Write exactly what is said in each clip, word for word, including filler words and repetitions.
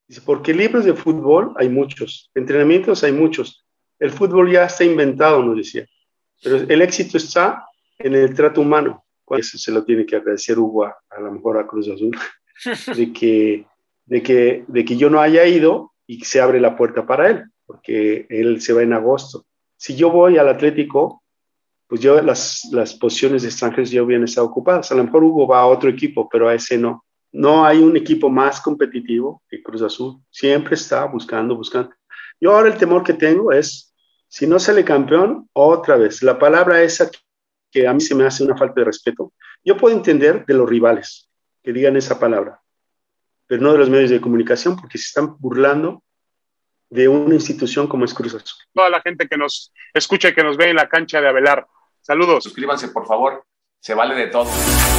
Dice, porque libros de fútbol hay muchos, entrenamientos hay muchos, el fútbol ya está inventado, nos decía, pero el éxito está en el trato humano. Eso se lo tiene que agradecer Hugo a, a lo mejor a Cruz Azul, de que, de, que, de que yo no haya ido y se abre la puerta para él, porque él se va en agosto. Si yo voy al Atlético, pues yo las, las posiciones de extranjeros ya hubieran estado ocupadas. A lo mejor Hugo va a otro equipo, pero a ese no. No hay un equipo más competitivo que Cruz Azul. Siempre está buscando, buscando. Yo ahora el temor que tengo es, si no sale campeón, otra vez. La palabra esa que a mí se me hace una falta de respeto. Yo puedo entender de los rivales que digan esa palabra, pero no de los medios de comunicación, porque se están burlando de una institución como es Cruz Azul. Toda la gente que nos escucha y que nos ve en la cancha de Avelar. Saludos. Suscríbanse, por favor. Se vale de todo.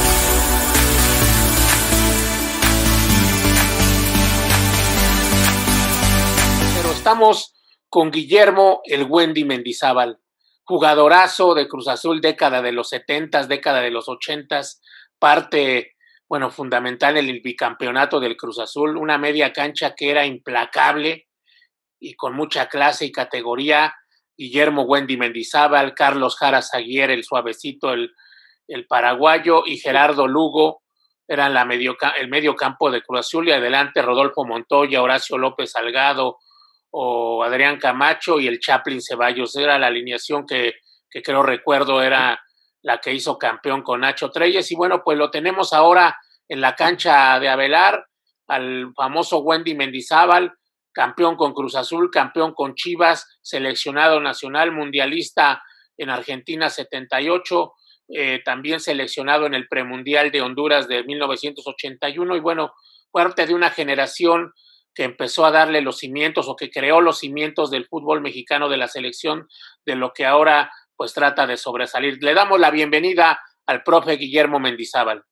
Pero estamos con Guillermo el Wendy Mendizábal, jugadorazo de Cruz Azul, década de los setentas, década de los ochentas, parte, bueno, fundamental en el bicampeonato del Cruz Azul, una media cancha que era implacable y con mucha clase y categoría. Guillermo Wendy Mendizábal, Carlos Jara Zaguier, el suavecito, el, el paraguayo, y Gerardo Lugo eran la medio, el medio campo de Cruz Azul, y adelante Rodolfo Montoya, Horacio López Salgado o Adrián Camacho y el Chaplin Ceballos. Era la alineación que, que creo recuerdo era la que hizo campeón con Nacho Treyes. Y bueno, pues lo tenemos ahora en la cancha de Avelar, al famoso Wendy Mendizábal, campeón con Cruz Azul, campeón con Chivas, seleccionado nacional, mundialista en Argentina setenta y ocho, eh, también seleccionado en el premundial de Honduras de mil novecientos ochenta y uno, y bueno, parte de una generación que empezó a darle los cimientos o que creó los cimientos del fútbol mexicano, de la selección, de lo que ahora pues trata de sobresalir. Le damos la bienvenida al profe Guillermo Mendizábal.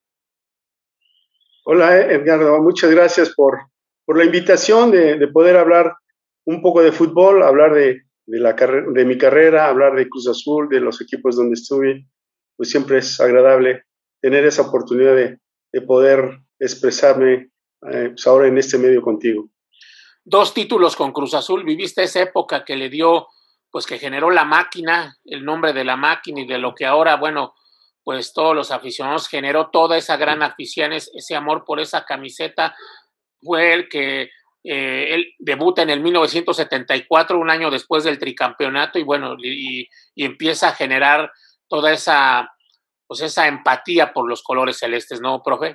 Hola, Edgardo, muchas gracias por por la invitación de, de poder hablar un poco de fútbol, hablar de, de, la de mi carrera, hablar de Cruz Azul, de los equipos donde estuve. Pues siempre es agradable tener esa oportunidad de, de poder expresarme eh, pues ahora en este medio contigo. Dos títulos con Cruz Azul, viviste esa época que le dio, pues que generó la máquina, el nombre de la máquina, y de lo que ahora, bueno, pues todos los aficionados generó toda esa gran afición, ese amor por esa camiseta. Fue el que eh, él debuta en el mil novecientos setenta y cuatro, un año después del tricampeonato, y bueno, y, y empieza a generar toda esa, pues esa empatía por los colores celestes, ¿no, profe?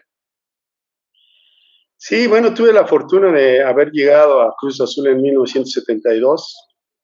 Sí, bueno, tuve la fortuna de haber llegado a Cruz Azul en mil novecientos setenta y dos,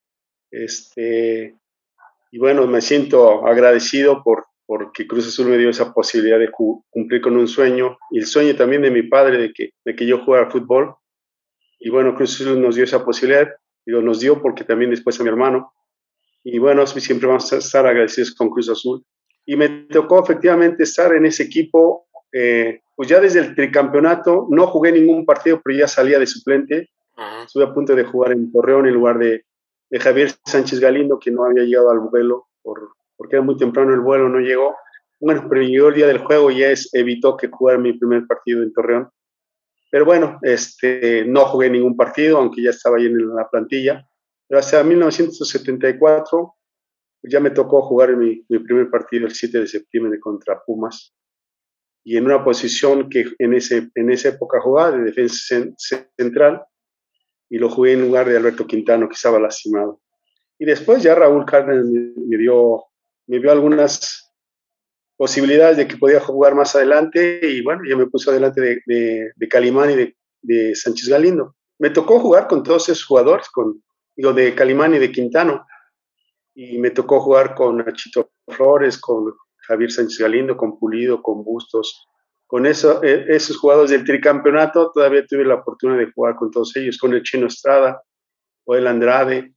este, y bueno, me siento agradecido por porque Cruz Azul me dio esa posibilidad de cumplir con un sueño, y el sueño también de mi padre de que, de que yo jugara fútbol. Y bueno, Cruz Azul nos dio esa posibilidad, digo, nos dio porque también después a mi hermano, y bueno, siempre vamos a estar agradecidos con Cruz Azul. Y me tocó efectivamente estar en ese equipo, eh, pues ya desde el tricampeonato, no jugué ningún partido, pero ya salía de suplente. Uh-huh. Estuve a punto de jugar en Torreón en lugar de, de Javier Sánchez Galindo, que no había llegado al vuelo por porque era muy temprano el vuelo, no llegó. Bueno, pero llegó el día del juego y ya es, evitó que jugara mi primer partido en Torreón. Pero bueno, este, no jugué ningún partido, aunque ya estaba ahí en la plantilla. Pero hasta mil novecientos setenta y cuatro ya me tocó jugar mi, mi primer partido el siete de septiembre contra Pumas. Y en una posición que en, ese, en esa época jugaba de defensa central, y lo jugué en lugar de Alberto Quintano, que estaba lastimado. Y después ya Raúl Cárdenas me, me dio... me vio algunas posibilidades de que podía jugar más adelante, y bueno, ya me puse adelante de, de, de Calimán y de, de Sánchez Galindo. Me tocó jugar con todos esos jugadores, con, digo, de Calimán y de Quintano, y me tocó jugar con Nachito Flores, con Javier Sánchez Galindo, con Pulido, con Bustos, con eso, eh, esos jugadores del tricampeonato. Todavía tuve la oportunidad de jugar con todos ellos, con el Chino Estrada, Joel Andrade,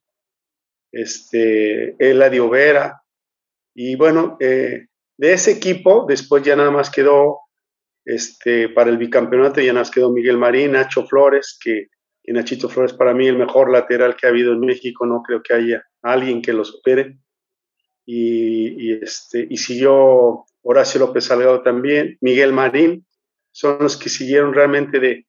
este, Eladio Vera. Y bueno, eh, de ese equipo, después ya nada más quedó, este, para el bicampeonato, ya nada más quedó Miguel Marín, Nacho Flores, que, que Nachito Flores para mí el mejor lateral que ha habido en México, no creo que haya alguien que lo supere. Y, y, este, y siguió Horacio López Salgado también, Miguel Marín, son los que siguieron realmente de,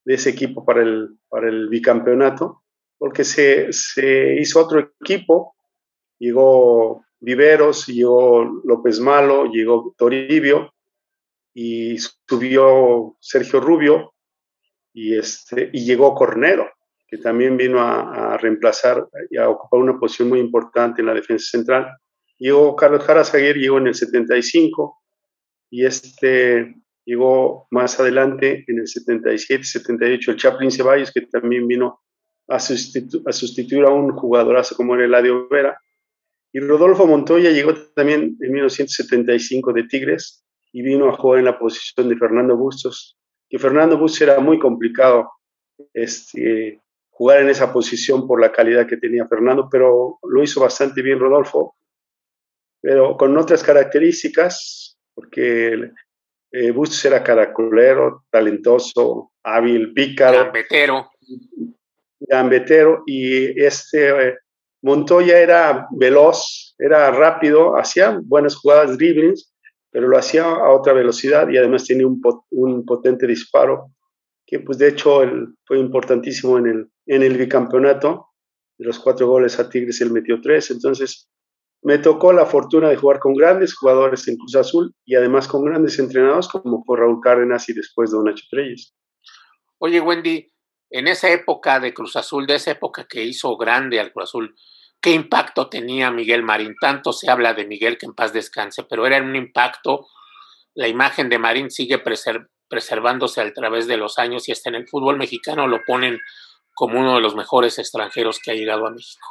de ese equipo para el, para el bicampeonato, porque se, se hizo otro equipo, llegó Viveros, llegó López Malo, llegó Toribio, y subió Sergio Rubio, y, este, y llegó Cornero, que también vino a, a reemplazar y a ocupar una posición muy importante en la defensa central. Llegó Carlos Jara Zaguer, llegó en el setenta y cinco, y este llegó más adelante en el setenta y siete, setenta y ocho el Chaplin Ceballos, que también vino a, sustitu a sustituir a un jugadorazo como era Eladio Vera. Y Rodolfo Montoya llegó también en mil novecientos setenta y cinco de Tigres y vino a jugar en la posición de Fernando Bustos, que Fernando Bustos era muy complicado este, jugar en esa posición por la calidad que tenía Fernando, pero lo hizo bastante bien Rodolfo, pero con otras características, porque eh, Bustos era caracolero, talentoso, hábil, pícaro, gambetero, gambetero, y este eh, Montoya era veloz, era rápido, hacía buenas jugadas, dribblings, pero lo hacía a otra velocidad y además tenía un, pot un potente disparo, que pues de hecho él fue importantísimo en el, en el bicampeonato. De los cuatro goles a Tigres él metió tres, entonces me tocó la fortuna de jugar con grandes jugadores en Cruz Azul y además con grandes entrenadores como fue Raúl Cárdenas y después Don Nacho Treyes. Oye, Wendy, en esa época de Cruz Azul, de esa época que hizo grande al Cruz Azul, ¿qué impacto tenía Miguel Marín? Tanto se habla de Miguel, que en paz descanse, pero era un impacto. La imagen de Marín sigue preser preservándose a través de los años y hasta en el fútbol mexicano lo ponen como uno de los mejores extranjeros que ha llegado a México.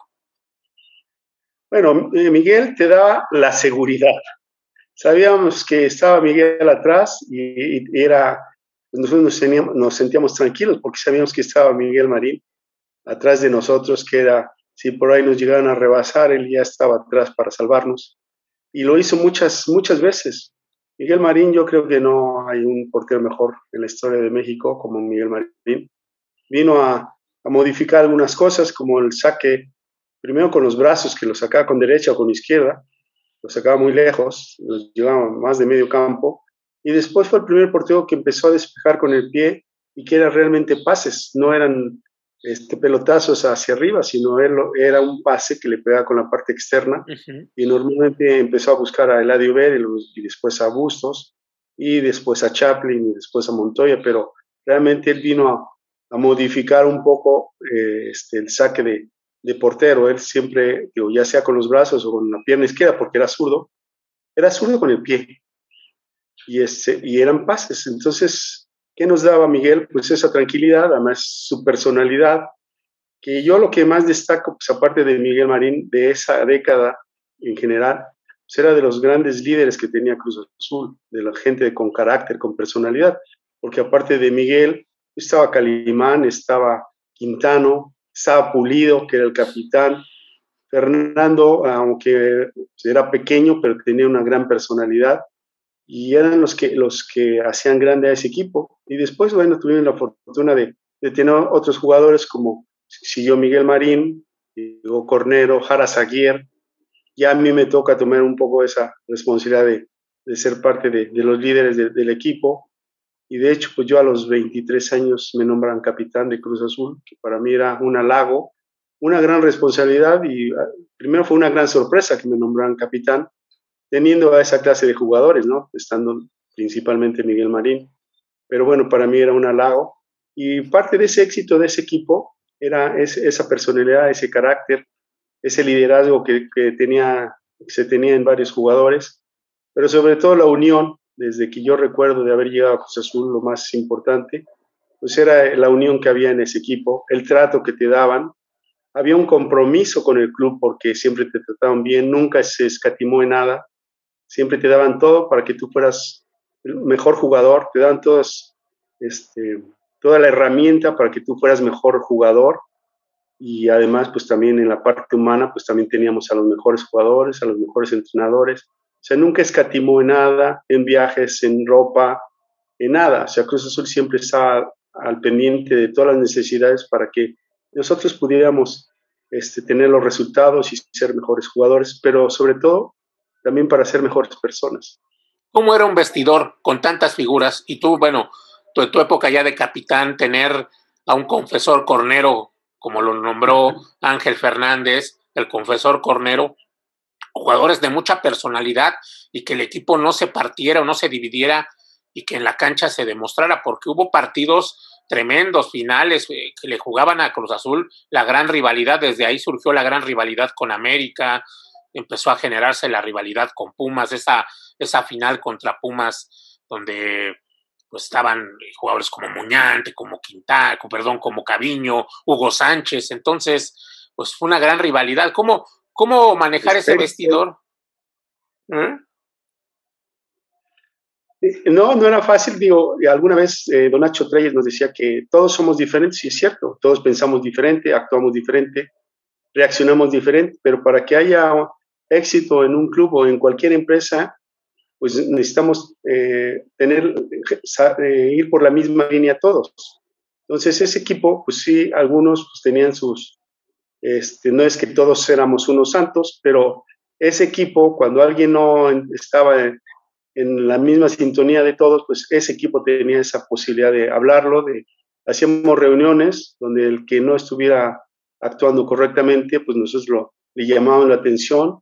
Bueno, Miguel te da la seguridad. Sabíamos que estaba Miguel atrás y, y era, nosotros nos, teníamos, nos sentíamos tranquilos porque sabíamos que estaba Miguel Marín atrás de nosotros, que era, si por ahí nos llegaran a rebasar, él ya estaba atrás para salvarnos. Y lo hizo muchas, muchas veces. Miguel Marín, yo creo que no hay un portero mejor en la historia de México como Miguel Marín. Vino a, a modificar algunas cosas, como el saque, primero con los brazos, que lo sacaba con derecha o con izquierda, lo sacaba muy lejos, los llevaba más de medio campo, y después fue el primer portero que empezó a despejar con el pie y que eran realmente pases, no eran este, pelotazos hacia arriba, sino él, era un pase que le pegaba con la parte externa, uh-huh. Y normalmente empezó a buscar a Eladio Vera y, y después a Bustos, y después a Chaplin y después a Montoya, pero realmente él vino a, a modificar un poco eh, este, el saque de, de portero. Él siempre, digo, ya sea con los brazos o con la pierna izquierda, porque era zurdo, era zurdo con el pie, y, este, y eran pases. Entonces, ¿qué nos daba Miguel? Pues esa tranquilidad, además su personalidad, que yo lo que más destaco, pues aparte de Miguel Marín, de esa década en general, pues era de los grandes líderes que tenía Cruz Azul, de la gente con carácter, con personalidad, porque aparte de Miguel, estaba Calimán, estaba Quintano, estaba Pulido, que era el capitán, Fernando, aunque era pequeño, pero tenía una gran personalidad, y eran los que, los que hacían grande a ese equipo. Y después, bueno, tuvieron la fortuna de, de tener otros jugadores como siguió Miguel Marín, llegó Cornero, Jara Zaguer. Ya a mí me toca tomar un poco esa responsabilidad de, de ser parte de, de los líderes de, del equipo. Y de hecho, pues yo a los veintitrés años me nombran capitán de Cruz Azul, que para mí era un halago, una gran responsabilidad, y primero fue una gran sorpresa que me nombraran capitán, teniendo a esa clase de jugadores, ¿no? Estando principalmente Miguel Marín. Pero bueno, para mí era un halago. Y parte de ese éxito de ese equipo era ese, esa personalidad, ese carácter, ese liderazgo que, que, tenía, que se tenía en varios jugadores, pero sobre todo la unión. Desde que yo recuerdo de haber llegado a Cruz Azul, lo más importante, pues era la unión que había en ese equipo, el trato que te daban. Había un compromiso con el club porque siempre te trataban bien, nunca se escatimó en nada, siempre te daban todo para que tú fueras el mejor jugador, te daban todas, este, toda la herramienta para que tú fueras mejor jugador, y además pues también en la parte humana pues también teníamos a los mejores jugadores, a los mejores entrenadores. O sea, nunca escatimó en nada, en viajes, en ropa, en nada. O sea, Cruz Azul siempre estaba al pendiente de todas las necesidades para que nosotros pudiéramos este, tener los resultados y ser mejores jugadores, pero sobre todo también para ser mejores personas. ¿Cómo era un vestidor con tantas figuras? Y tú, bueno, tu, tu época ya de capitán, tener a un confesor cornero, como lo nombró Ángel Fernández, el confesor cornero, jugadores de mucha personalidad y que el equipo no se partiera o no se dividiera y que en la cancha se demostrara, porque hubo partidos tremendos, finales, eh, que le jugaban a Cruz Azul la gran rivalidad. Desde ahí surgió la gran rivalidad con América, empezó a generarse la rivalidad con Pumas, esa, esa final contra Pumas, donde pues estaban jugadores como Muñante, como Quintana, perdón, como Caviño, Hugo Sánchez. Entonces, pues fue una gran rivalidad. ¿Cómo, cómo manejar ese vestidor? ¿Eh? No, no era fácil. Digo, alguna vez eh, Don Nacho Treyes nos decía que todos somos diferentes, y es cierto, todos pensamos diferente, actuamos diferente, reaccionamos diferente, pero para que haya éxito en un club o en cualquier empresa, pues necesitamos eh, tener, eh, ir por la misma línea todos. Entonces ese equipo, pues sí, algunos pues, tenían sus, este, no es que todos éramos unos santos, pero ese equipo, cuando alguien no estaba en, en la misma sintonía de todos, pues ese equipo tenía esa posibilidad de hablarlo, de hacíamos reuniones donde el que no estuviera actuando correctamente, pues nosotros lo, le llamábamos la atención.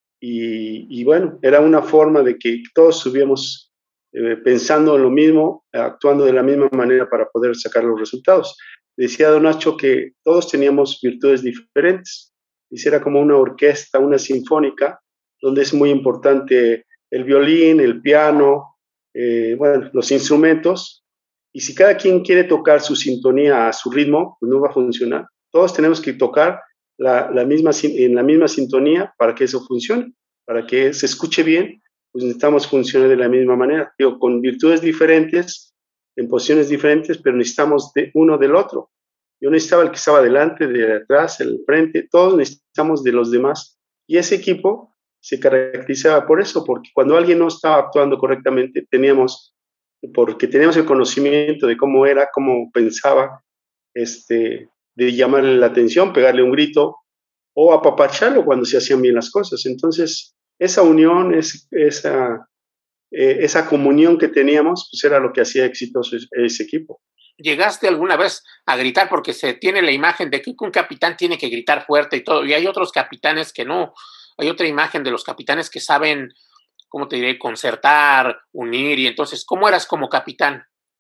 Y, y bueno, era una forma de que todos estuviéramos eh, pensando en lo mismo, actuando de la misma manera para poder sacar los resultados. Decía Don Nacho que todos teníamos virtudes diferentes. Y era como una orquesta, una sinfónica, donde es muy importante el violín, el piano, eh, bueno, los instrumentos. Y si cada quien quiere tocar su sintonía a su ritmo, pues no va a funcionar. Todos tenemos que tocar La, la misma, en la misma sintonía para que eso funcione, para que se escuche bien, pues necesitamos funcionar de la misma manera, digo, con virtudes diferentes, en posiciones diferentes, pero necesitamos de uno del otro. Yo necesitaba el que estaba delante, de atrás, el frente, todos necesitamos de los demás. Y ese equipo se caracterizaba por eso, porque cuando alguien no estaba actuando correctamente, teníamos, porque teníamos el conocimiento de cómo era, cómo pensaba, este, de llamarle la atención, pegarle un grito o apapacharlo cuando se hacían bien las cosas. Entonces, esa unión, es, esa, eh, esa comunión que teníamos, pues era lo que hacía exitoso ese equipo. ¿Llegaste alguna vez a gritar? Porque se tiene la imagen de que un capitán tiene que gritar fuerte y todo, y hay otros capitanes que no. Hay otra imagen de los capitanes que saben, ¿cómo te diré?, concertar, unir. Y entonces, ¿cómo eras como capitán?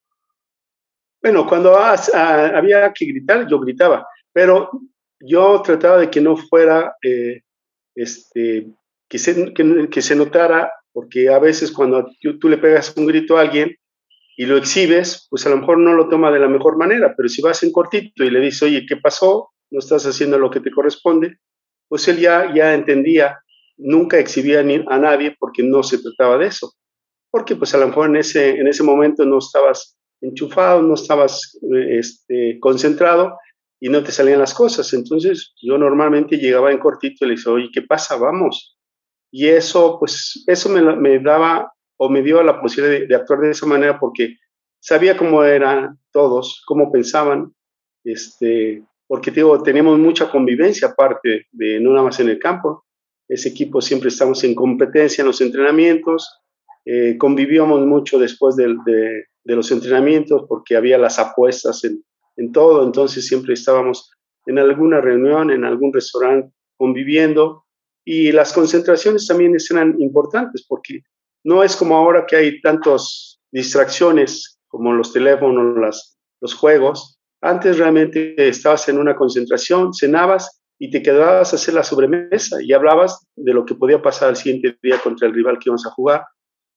Bueno, cuando ah, ah, había que gritar, yo gritaba, pero yo trataba de que no fuera, eh, este, que se, que, que se notara, porque a veces cuando tú, tú le pegas un grito a alguien y lo exhibes, pues a lo mejor no lo toma de la mejor manera, pero si vas en cortito y le dices, oye, ¿qué pasó? No estás haciendo lo que te corresponde, pues él ya, ya entendía, nunca exhibía ni a nadie porque no se trataba de eso, porque pues a lo mejor en ese, en ese momento no estabas enchufado, no estabas este, concentrado y no te salían las cosas. Entonces yo normalmente llegaba en cortito y le decía, oye, ¿qué pasa? Vamos. Y eso, pues, eso me, me daba o me dio la posibilidad de, de actuar de esa manera porque sabía cómo eran todos, cómo pensaban, este, porque digo, teníamos mucha convivencia aparte de no nada más en el campo. Ese equipo siempre estamos en competencia en los entrenamientos, eh, convivíamos mucho después de, de, de los entrenamientos porque había las apuestas en, en todo, entonces siempre estábamos en alguna reunión, en algún restaurante conviviendo, y las concentraciones también eran importantes porque no es como ahora que hay tantas distracciones como los teléfonos, las, los juegos. Antes realmente estabas en una concentración, cenabas y te quedabas a hacer la sobremesa y hablabas de lo que podía pasar al siguiente día contra el rival que íbamos a jugar.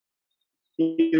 Y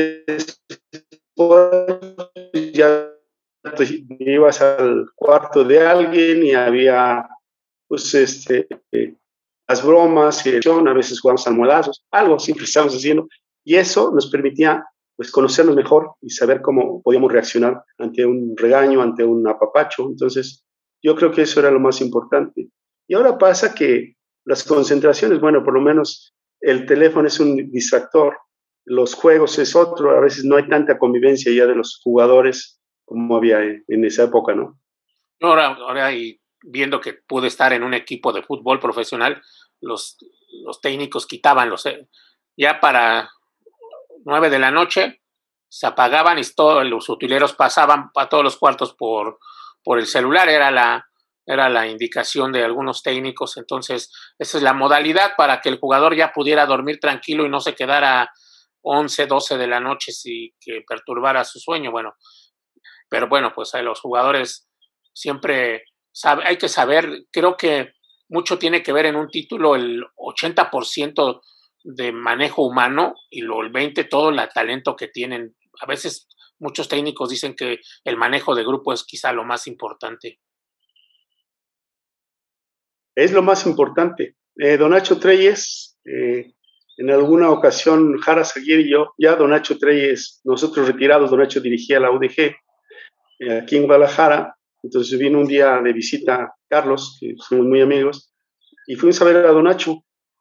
después ya te ibas al cuarto de alguien y había pues este las bromas, y a veces jugamos almohadazos, algo siempre estábamos haciendo, y eso nos permitía pues conocernos mejor y saber cómo podíamos reaccionar ante un regaño, ante un apapacho. Entonces yo creo que eso era lo más importante. Y ahora pasa que las concentraciones, bueno, por lo menos el teléfono es un distractor, los juegos es otro, a veces no hay tanta convivencia ya de los jugadores como había en esa época, ¿no? Ahora, ahora y viendo que pude estar en un equipo de fútbol profesional, los, los técnicos quitaban los, eh, ya para nueve de la noche se apagaban y todos los utileros pasaban a todos los cuartos por, por el celular, era la, era la indicación de algunos técnicos. Entonces esa es la modalidad para que el jugador ya pudiera dormir tranquilo y no se quedara once, doce de la noche si que perturbara su sueño. Bueno, pero bueno, pues a los jugadores siempre sabe, hay que saber, creo que mucho tiene que ver en un título el ochenta por ciento de manejo humano y lo, el veinte por ciento todo el talento que tienen. A veces muchos técnicos dicen que el manejo de grupo es quizá lo más importante. Es lo más importante. Eh, don Nacho Treyes, eh, en alguna ocasión, Jara Zaguirre y yo, ya don Nacho Treyes, nosotros retirados, don Nacho dirigía la U D G eh, aquí en Guadalajara. Entonces vino un día de visita Carlos, que somos muy amigos, y fuimos a ver a don Nacho.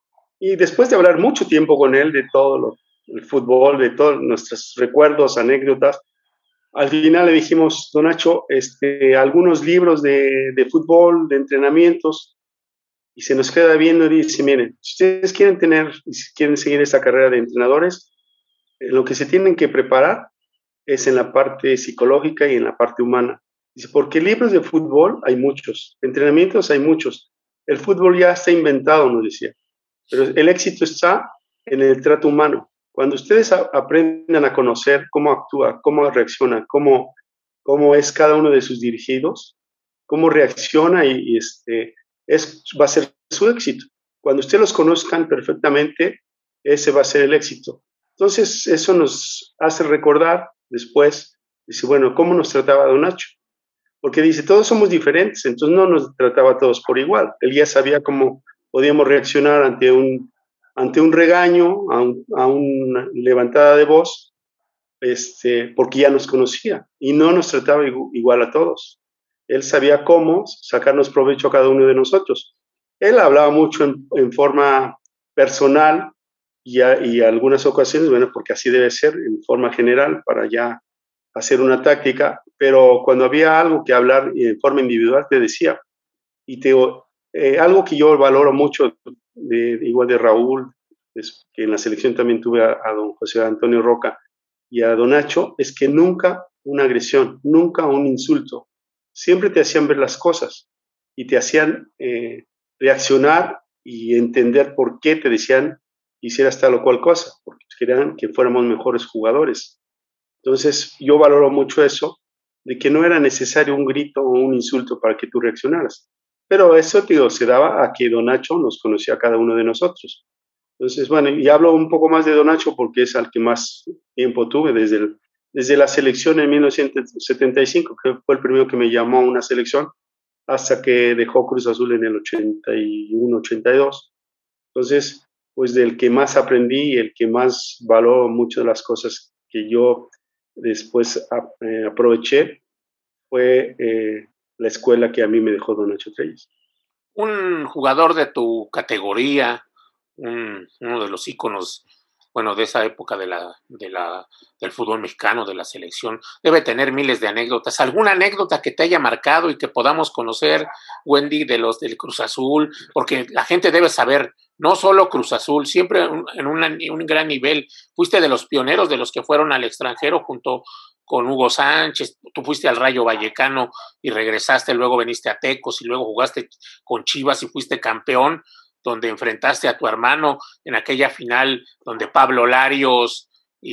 Y después de hablar mucho tiempo con él de todo lo, el fútbol, de todos nuestros recuerdos, anécdotas, al final le dijimos, don Nacho, este, algunos libros de, de fútbol, de entrenamientos, y se nos queda viendo y dice, miren, si ustedes quieren tener, si quieren seguir esta carrera de entrenadores, eh, lo que se tienen que preparar es en la parte psicológica y en la parte humana. Dice, porque libros de fútbol hay muchos, entrenamientos hay muchos, el fútbol ya está inventado, nos decía, pero el éxito está en el trato humano. Cuando ustedes a, aprendan a conocer cómo actúa, cómo reacciona, cómo, cómo es cada uno de sus dirigidos, cómo reacciona y, y este, es, va a ser su éxito. Cuando ustedes los conozcan perfectamente, ese va a ser el éxito. Entonces, eso nos hace recordar después, dice, bueno, ¿cómo nos trataba don Nacho? Porque dice, todos somos diferentes, entonces no nos trataba a todos por igual. Él ya sabía cómo podíamos reaccionar ante un, ante un regaño, a, un, a una levantada de voz, este, porque ya nos conocía y no nos trataba igual a todos. Él sabía cómo sacarnos provecho a cada uno de nosotros. Él hablaba mucho en, en forma personal y, a, y a algunas ocasiones, bueno, porque así debe ser, en forma general, para ya hacer una táctica, pero cuando había algo que hablar en forma individual, te decía. Y te, eh, algo que yo valoro mucho, de, de, igual de Raúl, es, que en la selección también tuve a, a don José Antonio Roca y a don Nacho, es que nunca una agresión, nunca un insulto. Siempre te hacían ver las cosas y te hacían eh, reaccionar y entender por qué te decían hicieras tal o cual cosa, porque querían que fuéramos mejores jugadores. Entonces, yo valoro mucho eso, de que no era necesario un grito o un insulto para que tú reaccionaras. Pero eso, tío, se daba a que don Nacho nos conocía a cada uno de nosotros. Entonces, bueno, y hablo un poco más de don Nacho porque es al que más tiempo tuve, desde, el, desde la selección en mil novecientos setenta y cinco, que fue el primero que me llamó a una selección, hasta que dejó Cruz Azul en el ochenta y uno, ochenta y dos. Entonces, pues del que más aprendí y el que más valoro muchas de las cosas que yo después eh, aproveché fue eh, la escuela que a mí me dejó don Nacho Treyes. Un jugador de tu categoría, un, uno de los íconos, bueno, de esa época de la, de la, del fútbol mexicano, de la selección, debe tener miles de anécdotas. ¿Alguna anécdota que te haya marcado y que podamos conocer, Wendy, de los del Cruz Azul? Porque la gente debe saber, no solo Cruz Azul, siempre en una, un gran nivel. Fuiste de los pioneros de los que fueron al extranjero junto con Hugo Sánchez. Tú fuiste al Rayo Vallecano y regresaste, luego veniste a Tecos y luego jugaste con Chivas y fuiste campeón, donde enfrentaste a tu hermano en aquella final donde Pablo Larios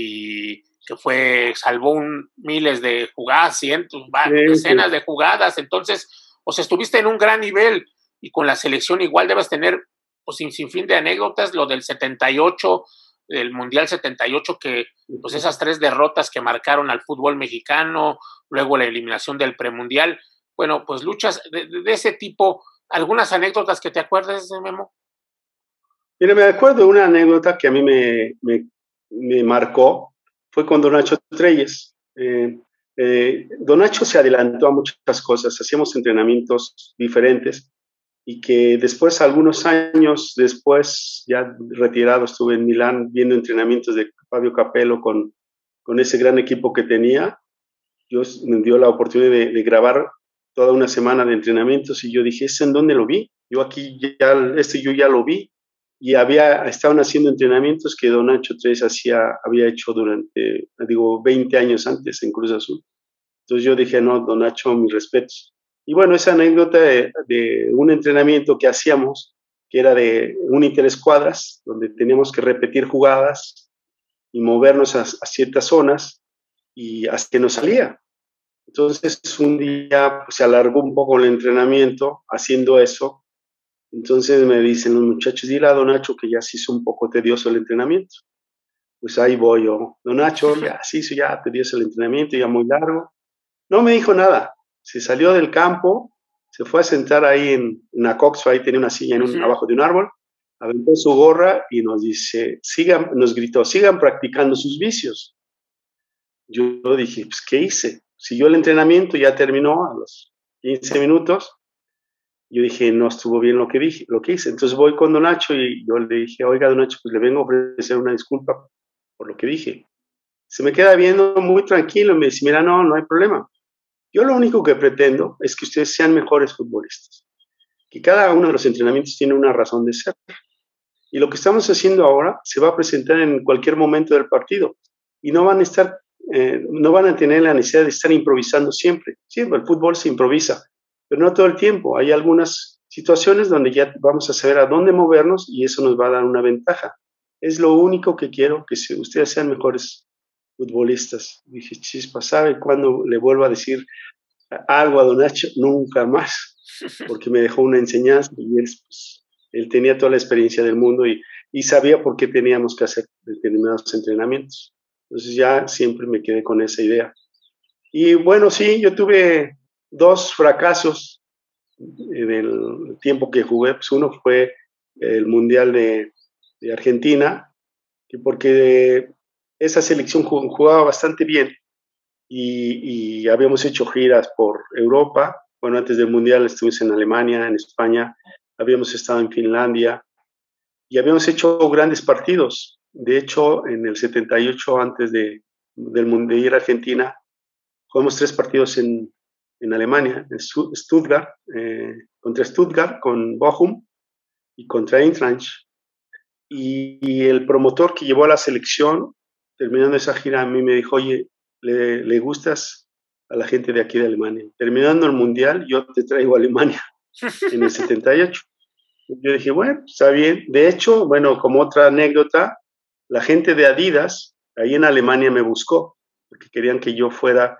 y que fue, salvó un, miles de jugadas, cientos, sí, decenas sí. de jugadas. Entonces, o sea, estuviste en un gran nivel y con la selección igual debes tener pues, sin, sin fin de anécdotas, lo del setenta y ocho, del Mundial setenta y ocho, que pues esas tres derrotas que marcaron al fútbol mexicano, luego la eliminación del premundial. Bueno, pues luchas de, de ese tipo. ¿Algunas anécdotas que te acuerdas, Memo? Mira, me acuerdo de una anécdota que a mí me, me, me marcó, fue con don Nacho Treyes. Eh, eh, don Nacho se adelantó a muchas cosas, hacíamos entrenamientos diferentes y que después, algunos años después, ya retirado, estuve en Milán viendo entrenamientos de Fabio Capello con, con ese gran equipo que tenía. Yo me dio la oportunidad de, de grabar toda una semana de entrenamientos y yo dije, ¿es en dónde lo vi? Yo aquí ya, este yo ya lo vi. y había, estaban haciendo entrenamientos que Don Nacho Tres hacía, había hecho durante, digo, veinte años antes en Cruz Azul. Entonces yo dije, no, Don Nacho, mis respetos. Y bueno, esa anécdota de, de un entrenamiento que hacíamos, que era de un interescuadras, donde teníamos que repetir jugadas y movernos a, a ciertas zonas, y hasta que nos salía. Entonces un día pues, se alargó un poco el entrenamiento haciendo eso. Entonces me dicen los muchachos, dile a Don Nacho que ya se hizo un poco tedioso el entrenamiento. Pues ahí voy yo, Don Nacho, ya se hizo ya tedioso el entrenamiento, ya muy largo. No me dijo nada, se salió del campo, se fue a sentar ahí en una cox, ahí tenía una silla en un, uh-huh. abajo de un árbol, aventó su gorra y nos dice, sigan, nos gritó, sigan practicando sus vicios. Yo dije, pues, ¿qué hice? Siguió el entrenamiento, ya terminó a los quince minutos. Yo dije, no estuvo bien lo que dije, lo que hice. Entonces voy con Don Nacho y yo le dije, oiga, Don Nacho, pues le vengo a ofrecer una disculpa por lo que dije. Se me queda viendo muy tranquilo y me dice, mira, no, no hay problema. Yo lo único que pretendo es que ustedes sean mejores futbolistas, que cada uno de los entrenamientos tiene una razón de ser. Y lo que estamos haciendo ahora se va a presentar en cualquier momento del partido y no van a estar, eh, no van a tener la necesidad de estar improvisando siempre. Siempre el fútbol se improvisa, pero no todo el tiempo. Hay algunas situaciones donde ya vamos a saber a dónde movernos y eso nos va a dar una ventaja. Es lo único que quiero, que ustedes sean mejores futbolistas. Dije, chispa, ¿sabe cuándo le vuelvo a decir algo a Don Nacho? Nunca más, porque me dejó una enseñanza y él, pues, él tenía toda la experiencia del mundo y, y sabía por qué teníamos que hacer determinados entrenamientos. Entonces ya siempre me quedé con esa idea. Y bueno, sí, yo tuve dos fracasos en el tiempo que jugué. Pues uno fue el Mundial de, de Argentina, que porque esa selección jugaba bastante bien y, y habíamos hecho giras por Europa. Bueno, antes del Mundial estuvimos en Alemania, en España, habíamos estado en Finlandia y habíamos hecho grandes partidos. De hecho, en el setenta y ocho, antes de, del Mundial de ir a Argentina, jugamos tres partidos en, en Alemania, en Stuttgart, eh, contra Stuttgart, con Bochum y contra Eintracht. Y, y el promotor que llevó a la selección, terminando esa gira, a mí me dijo, oye, ¿le, le gustas a la gente de aquí de Alemania? Terminando el Mundial, yo te traigo a Alemania en el setenta y ocho. Yo dije, bueno, está bien. De hecho, bueno, como otra anécdota, la gente de Adidas, ahí en Alemania me buscó, porque querían que yo fuera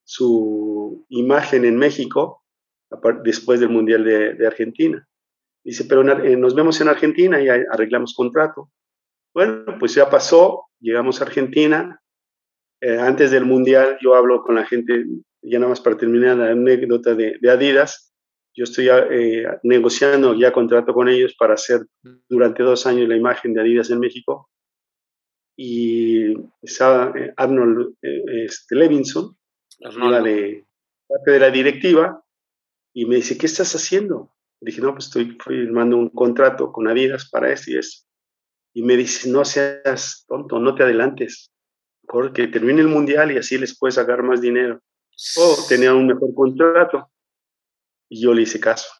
su imagen en México después del Mundial de, de Argentina. Dice, pero eh, nos vemos en Argentina y arreglamos contrato. Bueno, pues ya pasó, llegamos a Argentina. Eh, antes del Mundial yo hablo con la gente, ya nada más para terminar la anécdota de, de Adidas, yo estoy eh, negociando ya contrato con ellos para hacer durante dos años la imagen de Adidas en México. Y estaba eh, Arnold eh, este, Levinson, iba de parte de la directiva, y me dice, ¿qué estás haciendo? Dije, no, pues estoy firmando un contrato con Adidas para esto y eso. Y me dice, no seas tonto, no te adelantes, porque termine el Mundial y así les puedes sacar más dinero. O tenía un mejor contrato. Y yo le hice caso.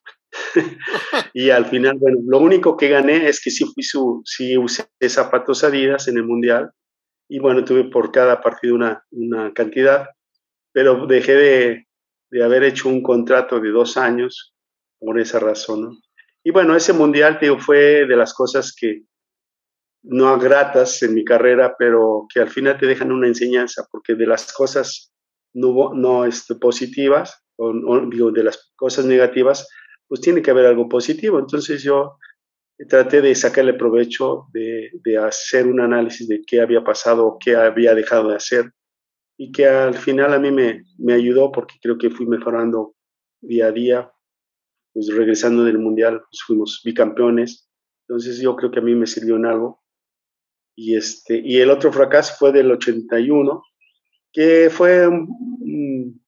Y al final, bueno, lo único que gané es que sí, fui su, sí usé zapatos Adidas en el Mundial. Y bueno, tuve por cada partido una, una cantidad, pero dejé de, de haber hecho un contrato de dos años por esa razón, ¿no? Y bueno, ese Mundial, tío, fue de las cosas que no gratas en mi carrera, pero que al final te dejan una enseñanza, porque de las cosas no, no este, positivas, o, o digo, de las cosas negativas, pues tiene que haber algo positivo. Entonces yo traté de sacarle provecho, de, de hacer un análisis de qué había pasado, qué había dejado de hacer, y que al final a mí me, me ayudó, porque creo que fui mejorando día a día. Pues regresando del Mundial, pues fuimos bicampeones. Entonces yo creo que a mí me sirvió en algo. Y, este, y el otro fracaso fue del ochenta y uno, que fue un,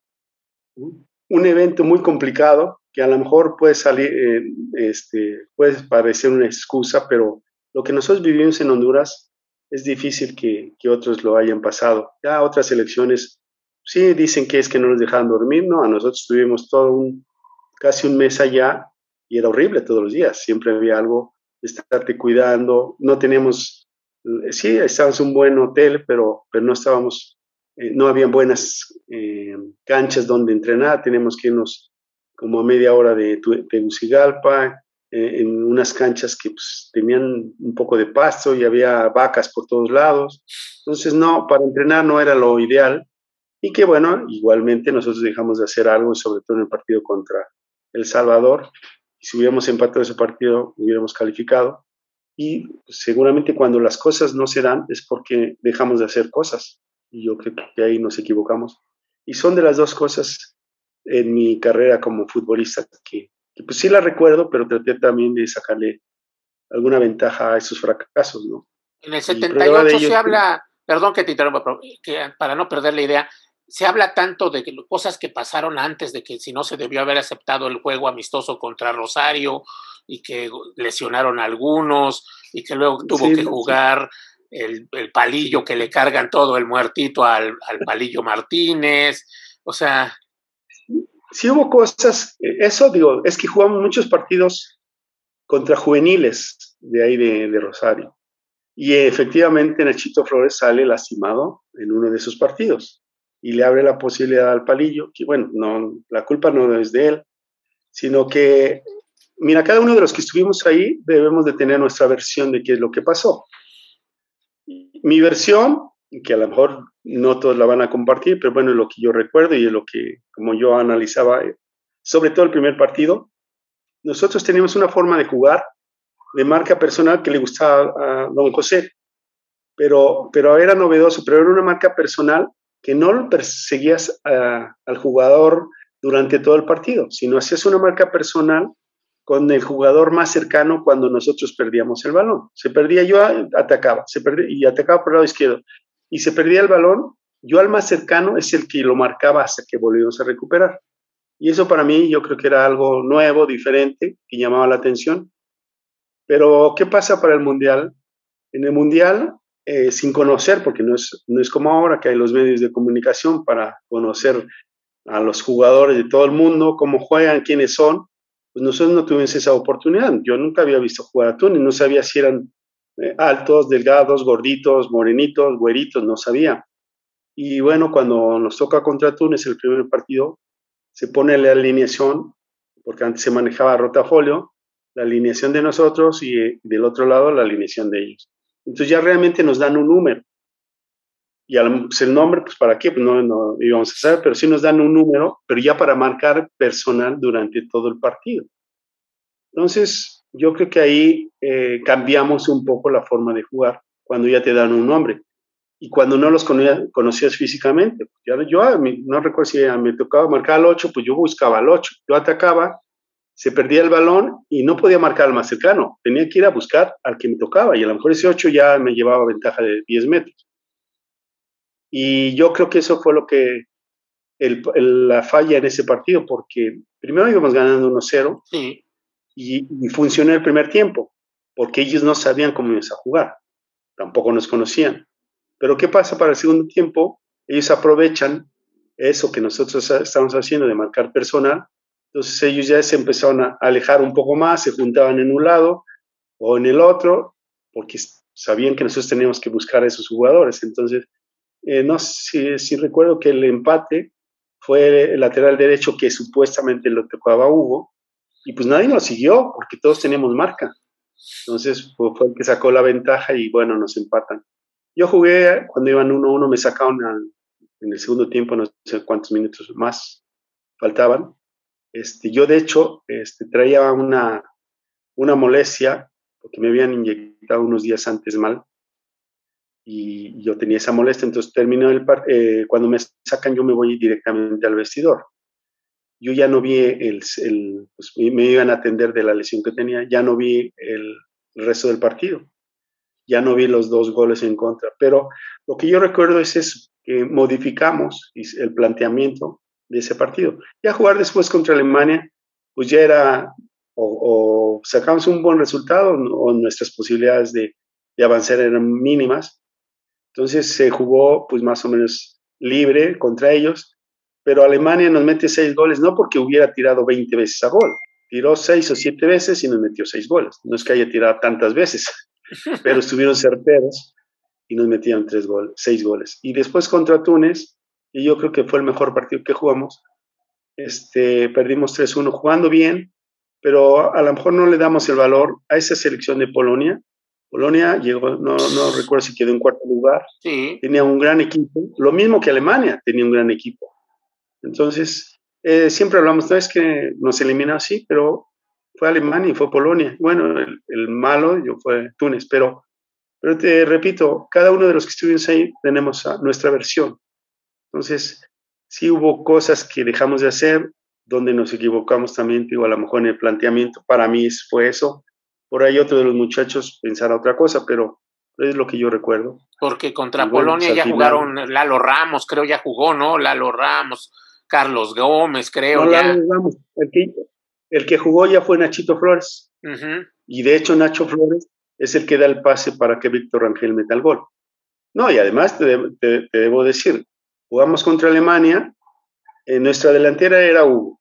un evento muy complicado, que a lo mejor puede salir, eh, este, puede parecer una excusa, pero lo que nosotros vivimos en Honduras es difícil que, que otros lo hayan pasado. Ya otras selecciones sí dicen que es que no nos dejaban dormir, no, a nosotros tuvimos todo un, casi un mes allá y era horrible todos los días, siempre había algo estarte cuidando, no teníamos, sí, estábamos en un buen hotel, pero, pero no estábamos, eh, no habían buenas eh, canchas donde entrenar, teníamos que irnos como a media hora de Tegucigalpa, eh, en unas canchas que pues, tenían un poco de pasto y había vacas por todos lados, entonces no, para entrenar no era lo ideal, y que bueno, igualmente nosotros dejamos de hacer algo, sobre todo en el partido contra El Salvador, y si hubiéramos empatado ese partido, hubiéramos calificado, y seguramente cuando las cosas no se dan es porque dejamos de hacer cosas, y yo creo que ahí nos equivocamos. Y son de las dos cosas en mi carrera como futbolista que, que pues sí la recuerdo, pero traté también de sacarle alguna ventaja a esos fracasos, ¿no? En el setenta y ocho se habla, perdón que te interrumpa, pero que para no perder la idea, se habla tanto de que cosas que pasaron antes, de que si no se debió haber aceptado el juego amistoso contra Rosario y que lesionaron a algunos y que luego tuvo sí, que jugar sí. el, el palillo que le cargan todo el muertito al, al palillo Martínez, o sea... Sí hubo cosas, eso digo, es que jugamos muchos partidos contra juveniles de ahí de, de Rosario y efectivamente Nachito Flores sale lastimado en uno de esos partidos y le abre la posibilidad al palillo, que bueno, no, la culpa no es de él, sino que, mira, cada uno de los que estuvimos ahí debemos de tener nuestra versión de qué es lo que pasó. Mi versión, que a lo mejor no todos la van a compartir, pero bueno, es lo que yo recuerdo y es lo que, como yo analizaba, sobre todo el primer partido, nosotros teníamos una forma de jugar de marca personal que le gustaba a don José, pero, pero era novedoso, pero era una marca personal que no perseguías a, al jugador durante todo el partido, sino hacías una marca personal con el jugador más cercano cuando nosotros perdíamos el balón. Se perdía, yo atacaba, se perdía, y atacaba por el lado izquierdo, y se perdía el balón, yo al más cercano es el que lo marcaba hasta que volvimos a recuperar. Y eso para mí yo creo que era algo nuevo, diferente, que llamaba la atención. Pero, ¿qué pasa para el Mundial? En el Mundial, eh, sin conocer, porque no es, no es como ahora que hay los medios de comunicación para conocer a los jugadores de todo el mundo, cómo juegan, quiénes son, pues nosotros no tuvimos esa oportunidad. Yo nunca había visto jugar a Túnez, no sabía si eran eh, altos, delgados, gorditos, morenitos, güeritos, no sabía. Y bueno, cuando nos toca contra Túnez el primer partido, se pone la alineación, porque antes se manejaba rotafolio, la alineación de nosotros y eh, del otro lado la alineación de ellos. Entonces ya realmente nos dan un número. Y al, pues el nombre, pues para qué, pues no, no íbamos a saber, pero sí nos dan un número, pero ya para marcar personal durante todo el partido. Entonces, yo creo que ahí eh, cambiamos un poco la forma de jugar, cuando ya te dan un nombre. Y cuando no los conocías, conocías físicamente. Ya, yo no recuerdo si me tocaba marcar al ocho, pues yo buscaba al ocho. Yo atacaba, se perdía el balón y no podía marcar al más cercano. Tenía que ir a buscar al que me tocaba y a lo mejor ese ocho ya me llevaba ventaja de diez metros. Y yo creo que eso fue lo que, el, el, la falla en ese partido, porque primero íbamos ganando uno cero sí. y, y funcionó el primer tiempo, porque ellos no sabían cómo íbamos a jugar, tampoco nos conocían. Pero ¿qué pasa para el segundo tiempo? Ellos aprovechan eso que nosotros estamos haciendo de marcar personal, entonces ellos ya se empezaron a alejar un poco más, se juntaban en un lado o en el otro, porque sabían que nosotros teníamos que buscar a esos jugadores. Entonces, eh, no sé si, si recuerdo que el empate fue el lateral derecho que supuestamente lo tocaba Hugo, y pues nadie lo siguió, porque todos teníamos marca. Entonces fue, fue el que sacó la ventaja y bueno, nos empatan. Yo jugué cuando iban uno uno, me sacaron al, en el segundo tiempo, no sé cuántos minutos más faltaban. Este, yo de hecho este, traía una, una molestia, porque me habían inyectado unos días antes mal, y yo tenía esa molestia, entonces terminó el par eh, cuando me sacan yo me voy directamente al vestidor. Yo ya no vi el, el pues me iban a atender de la lesión que tenía, ya no vi el, el resto del partido, ya no vi los dos goles en contra, pero lo que yo recuerdo es eso, que modificamos el planteamiento de ese partido. Ya jugar después contra Alemania, pues ya era, o, o sacamos un buen resultado, o nuestras posibilidades de, de avanzar eran mínimas. Entonces se jugó pues más o menos libre contra ellos, pero Alemania nos mete seis goles, no porque hubiera tirado veinte veces a gol, tiró seis o siete veces y nos metió seis goles. No es que haya tirado tantas veces, pero estuvieron certeros y nos metieron tres goles, seis goles. Y después contra Túnez, y yo creo que fue el mejor partido que jugamos, este, perdimos tres uno jugando bien, pero a lo mejor no le damos el valor a esa selección de Polonia. Polonia llegó, no, no recuerdo si quedó en cuarto lugar, sí. Tenía un gran equipo, lo mismo que Alemania, tenía un gran equipo. Entonces, eh, siempre hablamos, no es que nos eliminó así, pero fue Alemania y fue Polonia. Bueno, el, el malo yo fue Túnez, pero, pero te repito, cada uno de los que estuvimos ahí tenemos nuestra versión. Entonces, sí hubo cosas que dejamos de hacer, donde nos equivocamos también, digo, a lo mejor en el planteamiento, para mí fue eso. Por ahí otro de los muchachos pensara otra cosa, pero es lo que yo recuerdo. Porque contra bueno, Polonia pues ya final, jugaron Lalo Ramos, creo ya jugó, ¿no? Lalo Ramos, Carlos Gómez, creo no, ya. Lalo Ramos, el que, el que jugó ya fue Nachito Flores. Uh-huh. Y de hecho Nacho Flores es el que da el pase para que Víctor Rangel meta el gol. No, y además te, te, te debo decir, jugamos contra Alemania, en nuestra delantera era Hugo,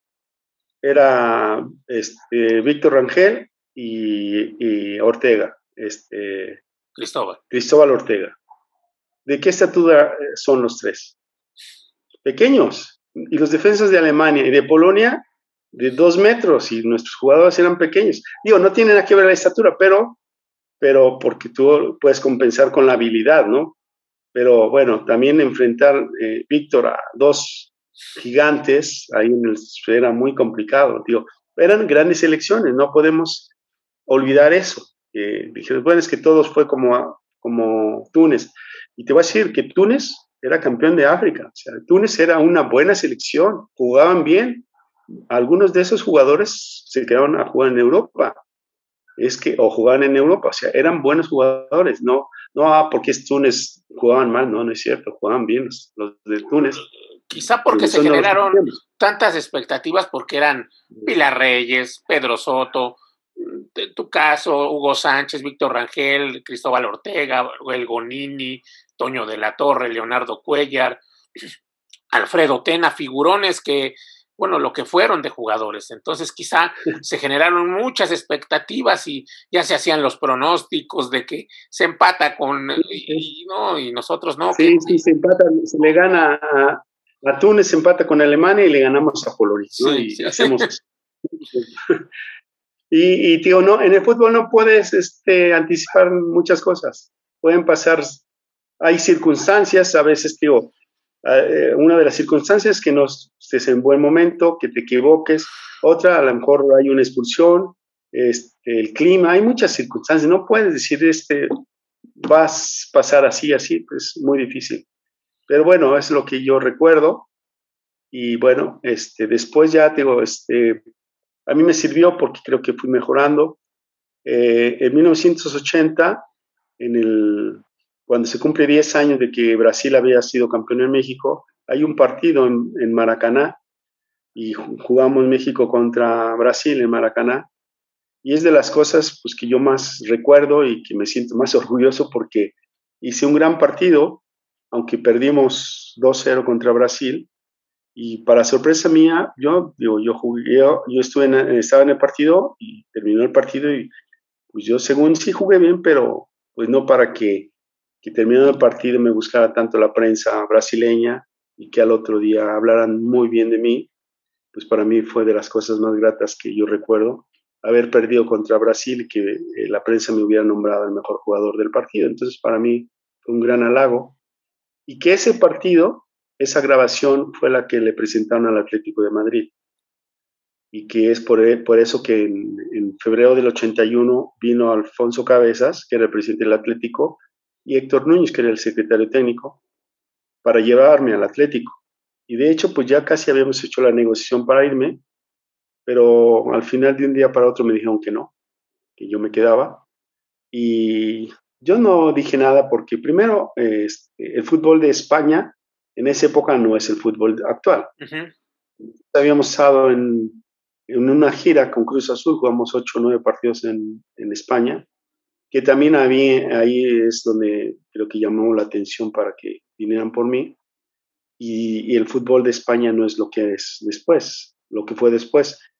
era este, Víctor Rangel y, y Ortega, este, Cristóbal. Cristóbal Ortega. ¿De qué estatura son los tres? Pequeños. Y los defensas de Alemania y de Polonia, de dos metros, y nuestros jugadores eran pequeños. Digo, no tiene nada que ver la estatura, pero, pero porque tú puedes compensar con la habilidad, ¿no? Pero bueno, también enfrentar eh, Víctor a dos gigantes, ahí en el, era muy complicado, digo. Eran grandes selecciones, no podemos olvidar eso. Eh, dijeron, bueno, es que todos fue como, como Túnez. Y te voy a decir que Túnez era campeón de África. O sea, Túnez era una buena selección, jugaban bien. Algunos de esos jugadores se quedaron a jugar en Europa. Es que, o jugaban en Europa, o sea, eran buenos jugadores. No, no ah, porque es Túnez, jugaban mal, no, no es cierto, jugaban bien los, los de Túnez. Quizá porque se generaron tantas expectativas porque eran Pilar Reyes, Pedro Soto, en tu caso, Hugo Sánchez, Víctor Rangel, Cristóbal Ortega, El Gonini, Toño de la Torre, Leonardo Cuellar, Alfredo Tena, figurones que, bueno, lo que fueron de jugadores. Entonces quizá se generaron muchas expectativas y ya se hacían los pronósticos de que se empata con, y, y, ¿no? y nosotros no. Sí, que, sí, se empata, se le gana a, a Túnez, se empata con Alemania y le ganamos a Polonia, ¿no? Sí, y sí. hacemos eso. Y, y tío, no, en el fútbol no puedes este, anticipar muchas cosas. Pueden pasar, hay circunstancias, a veces, tío, eh, una de las circunstancias es que no estés en buen momento, que te equivoques. Otra, a lo mejor hay una expulsión, este, el clima, hay muchas circunstancias. No puedes decir, este, vas a pasar así, así, pues muy difícil. Pero bueno, es lo que yo recuerdo. Y bueno, este, después ya, digo, este, a mí me sirvió porque creo que fui mejorando. Eh, en mil novecientos ochenta, en el, cuando se cumple diez años de que Brasil había sido campeón en México, hay un partido en, en Maracaná y jugamos México contra Brasil en Maracaná. Y es de las cosas pues, que yo más recuerdo y que me siento más orgulloso porque hice un gran partido, aunque perdimos dos cero contra Brasil. Y para sorpresa mía, yo, digo, yo, jugué, yo, yo estuve en, estaba en el partido y terminó el partido y pues yo según sí jugué bien, pero pues no para que, que terminando el partido me buscara tanto la prensa brasileña y que al otro día hablaran muy bien de mí, pues para mí fue de las cosas más gratas que yo recuerdo, haber perdido contra Brasil y que eh, la prensa me hubiera nombrado el mejor jugador del partido. Entonces para mí fue un gran halago. Y que ese partido, esa grabación fue la que le presentaron al Atlético de Madrid. Y que es por, por eso que en, en febrero del ochenta y uno vino Alfonso Cabezas, que era el presidente del Atlético, y Héctor Núñez, que era el secretario técnico, para llevarme al Atlético. Y de hecho, pues ya casi habíamos hecho la negociación para irme, pero al final de un día para otro me dijeron que no, que yo me quedaba. Y yo no dije nada porque primero, eh, el fútbol de España en esa época no es el fútbol actual. Uh-huh. Habíamos estado en, en una gira con Cruz Azul, jugamos ocho o nueve partidos en, en España, que también había, ahí es donde creo que llamó la atención para que vinieran por mí. Y, y el fútbol de España no es lo que es después, lo que fue después.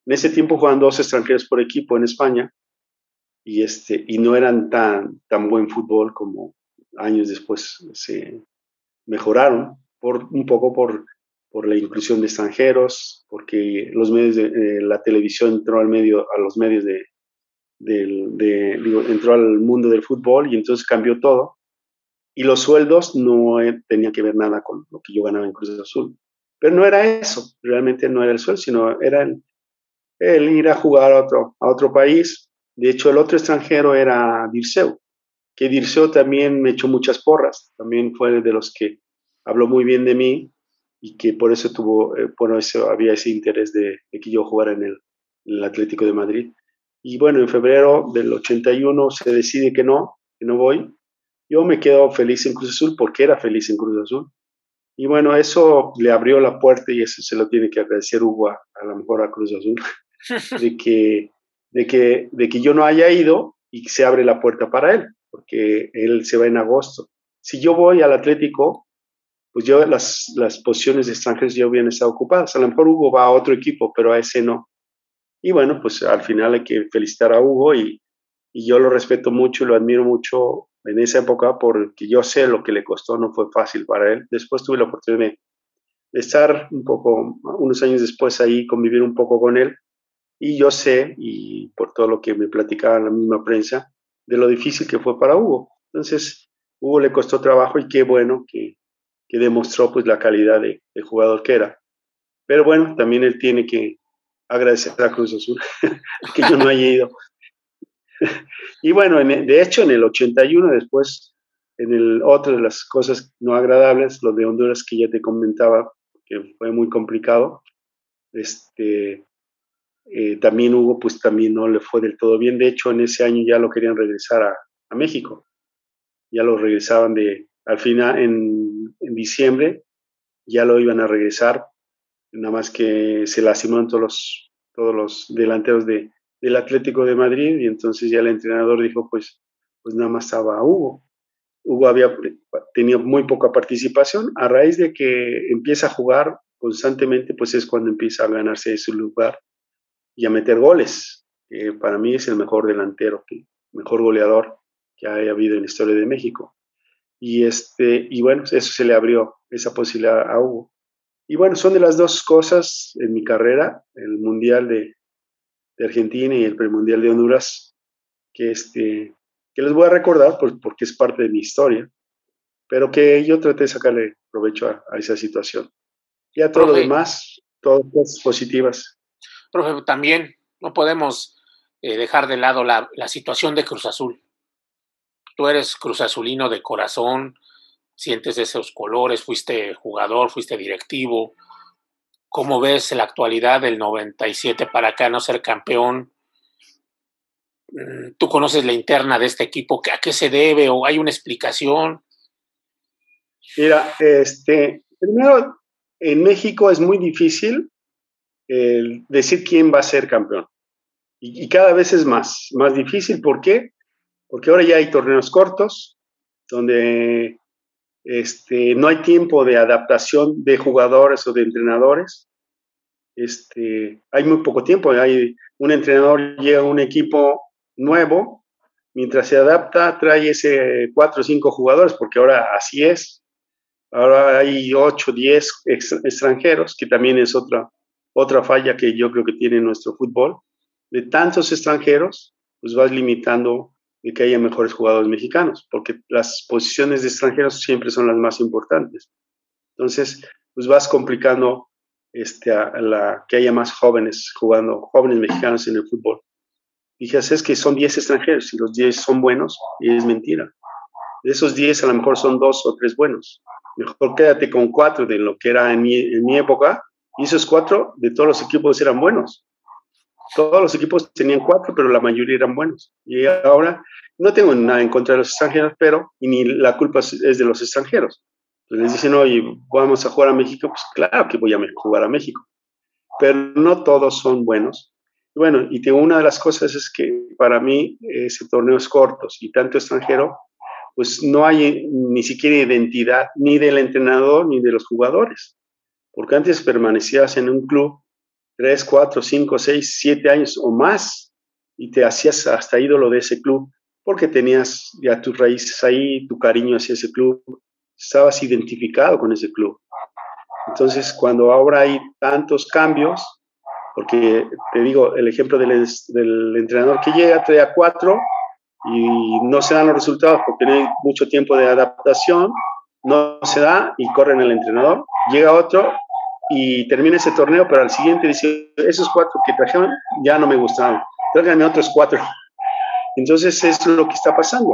En ese tiempo jugaban dos extranjeros por equipo en España y, este, y no eran tan, tan buen fútbol como años después se mejoraron, por, un poco por, por la inclusión de extranjeros, porque los medios de eh, la televisión entró al medio, a los medios de, de, de digo, entró al mundo del fútbol y entonces cambió todo. Y los sueldos no eh, tenían que ver nada con lo que yo ganaba en Cruz Azul. Pero no era eso, realmente no era el sueldo, sino era el, el ir a jugar a otro, a otro país. De hecho, el otro extranjero era Dirceu, que Dirceu también me echó muchas porras, también fue de los que habló muy bien de mí y que por eso tuvo, eh, por eso había ese interés de, de que yo jugara en el, en el Atlético de Madrid. Y bueno, en febrero del ochenta y uno se decide que no, que no voy. Yo me quedo feliz en Cruz Azul porque era feliz en Cruz Azul. Y bueno, eso le abrió la puerta y eso se lo tiene que agradecer Hugo a, a lo mejor a Cruz Azul, de que, de, que, de que yo no haya ido y se abre la puerta para él, porque él se va en agosto. Si yo voy al Atlético, pues yo las, las posiciones de extranjeros ya hubieran estado ocupadas. A lo mejor Hugo va a otro equipo, pero a ese no. Y bueno, pues al final hay que felicitar a Hugo y, y yo lo respeto mucho y lo admiro mucho en esa época porque yo sé lo que le costó, no fue fácil para él. Después tuve la oportunidad de, de estar un poco, unos años después ahí, convivir un poco con él y yo sé, y por todo lo que me platicaba en la misma prensa, de lo difícil que fue para Hugo. Entonces, Hugo le costó trabajo y qué bueno que, que demostró pues la calidad de, de jugador que era. Pero bueno, también él tiene que agradecer a Cruz Azul que yo no haya ido. Y bueno, en, de hecho, en el ochenta y uno, después, en el otra de las cosas no agradables, lo de Honduras que ya te comentaba, que fue muy complicado, este, eh, también Hugo, pues también no le fue del todo bien. De hecho, en ese año ya lo querían regresar a, a México. Ya lo regresaban de, al final, en, en diciembre, ya lo iban a regresar, nada más que se lastimaron todos los, todos los delanteros de del Atlético de Madrid y entonces ya el entrenador dijo pues, pues nada más estaba Hugo. Hugo había tenido muy poca participación. A raíz de que empieza a jugar constantemente, pues es cuando empieza a ganarse su lugar y a meter goles. Eh, para mí es el mejor delantero, el mejor goleador que haya habido en la historia de México. Y, este, y bueno, eso se le abrió, esa posibilidad a Hugo. Y bueno, son de las dos cosas en mi carrera, el Mundial de de Argentina y el premundial de Honduras, que, este, que les voy a recordar por, porque es parte de mi historia, pero que yo traté de sacarle provecho a, a esa situación. Y a todo Profe, lo demás, todas cosas positivas. Profe, también no podemos eh, dejar de lado la, la situación de Cruz Azul. Tú eres cruzazulino de corazón, sientes esos colores, fuiste jugador, fuiste directivo. ¿Cómo ves la actualidad del noventa y siete para acá no ser campeón? ¿Tú conoces la interna de este equipo? ¿A qué se debe o hay una explicación? Mira, este, primero, en México es muy difícil eh, decir quién va a ser campeón. Y, y cada vez es más, más difícil. ¿Por qué? Porque ahora ya hay torneos cortos, donde Este, no hay tiempo de adaptación de jugadores o de entrenadores. Este, hay muy poco tiempo. Hay un entrenador llega a un equipo nuevo, mientras se adapta trae ese cuatro o cinco jugadores, porque ahora así es. Ahora hay ocho, diez extranjeros, que también es otra, otra falla que yo creo que tiene nuestro fútbol. De tantos extranjeros, pues vas limitando de que haya mejores jugadores mexicanos, porque las posiciones de extranjeros siempre son las más importantes. Entonces, pues vas complicando este, a, a la, que haya más jóvenes jugando, jóvenes mexicanos en el fútbol. Dices, es que son diez extranjeros y los diez son buenos, y es mentira. De esos diez a lo mejor son dos o tres buenos. Mejor quédate con cuatro de lo que era en mi, en mi época, y esos cuatro de todos los equipos eran buenos. Todos los equipos tenían cuatro, pero la mayoría eran buenos. Y ahora no tengo nada en contra de los extranjeros, pero y ni la culpa es de los extranjeros. Entonces les dicen, oye, vamos a jugar a México. Pues claro que voy a jugar a México. Pero no todos son buenos. Y bueno, y tengo una de las cosas es que para mí ese torneos cortos y tanto extranjero, pues no hay ni siquiera identidad ni del entrenador ni de los jugadores. Porque antes permanecías en un club, tres, cuatro, cinco, seis, siete años o más y te hacías hasta ídolo de ese club porque tenías ya tus raíces ahí, tu cariño hacia ese club, estabas identificado con ese club. Entonces, cuando ahora hay tantos cambios, porque te digo, el ejemplo del, del entrenador que llega, trae a cuatro y no se dan los resultados porque no hay mucho tiempo de adaptación, no se da y corren el entrenador, llega otro y termina ese torneo, pero al siguiente dice, esos cuatro que trajeron ya no me gustaron, tráiganme otros cuatro. Entonces es lo que está pasando.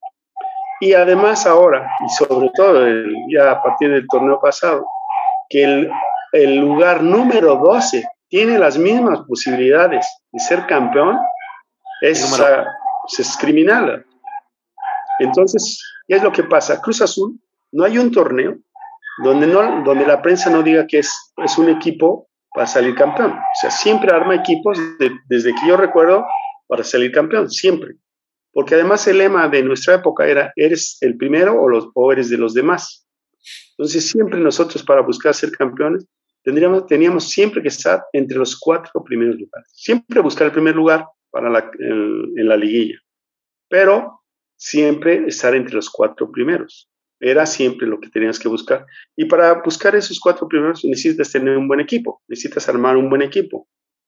Y además ahora, y sobre todo el, ya a partir del torneo pasado, que el, el lugar número doce tiene las mismas posibilidades de ser campeón, es, uh, es criminal. Entonces, ¿qué es lo que pasa? Cruz Azul, no hay un torneo donde, no, donde la prensa no diga que es, es un equipo para salir campeón. O sea, siempre arma equipos, de, desde que yo recuerdo, para salir campeón, siempre. Porque además el lema de nuestra época era, ¿eres el primero o, los, o eres de los demás? Entonces, siempre nosotros para buscar ser campeones, tendríamos, teníamos siempre que estar entre los cuatro primeros lugares. Siempre buscar el primer lugar para la, en, en la liguilla. Pero siempre estar entre los cuatro primeros. Era siempre lo que tenías que buscar. Y para buscar esos cuatro primeros necesitas tener un buen equipo, necesitas armar un buen equipo.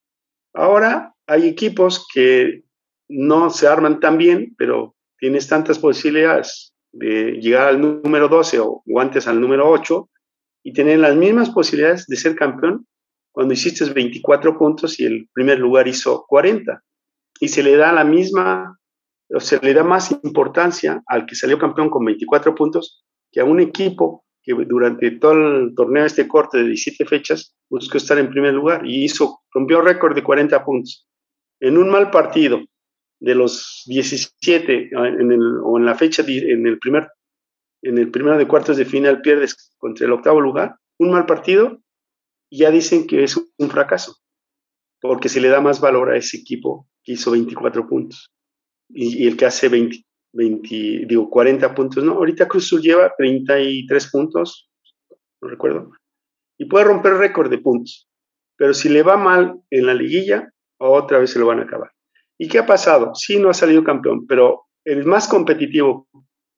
Ahora hay equipos que no se arman tan bien, pero tienes tantas posibilidades de llegar al número doce o, o antes al número ocho y tener las mismas posibilidades de ser campeón cuando hiciste veinticuatro puntos y el primer lugar hizo cuarenta. Y se le da la misma, o se le da más importancia al que salió campeón con veinticuatro puntos que a un equipo que durante todo el torneo este corte de diecisiete fechas buscó estar en primer lugar y hizo, rompió récord de cuarenta puntos. En un mal partido de los diecisiete en el, o en la fecha en el primer en el primero de cuartos de final pierdes contra el octavo lugar, un mal partido, y ya dicen que es un fracaso, porque se le da más valor a ese equipo que hizo veinticuatro puntos y, y el que hace veinte, veinte, digo cuarenta puntos, no, ahorita Cruz Azul lleva treinta y tres puntos, no recuerdo, y puede romper récord de puntos, pero si le va mal en la liguilla, otra vez se lo van a acabar. ¿Y qué ha pasado? Sí, no ha salido campeón, pero el más competitivo